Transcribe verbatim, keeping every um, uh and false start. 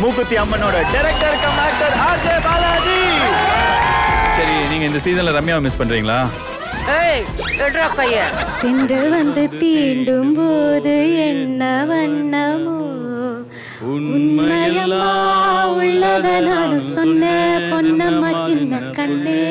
மூக்குத்தி அம்மனோட director cum actor RJ Balaji. சரி, நீங்க இந்த சீசன்ல ரம்யாவை மிஸ் பண்றீங்களா? ஏய், எடுறா கைய. தென்றல் வந்து தீண்டும் போது என்ன வண்ணமோ உண்மையெல்லாம் உள்ளத நான் சொன்ன பொன்னம்மா சின்ன கண்ணு.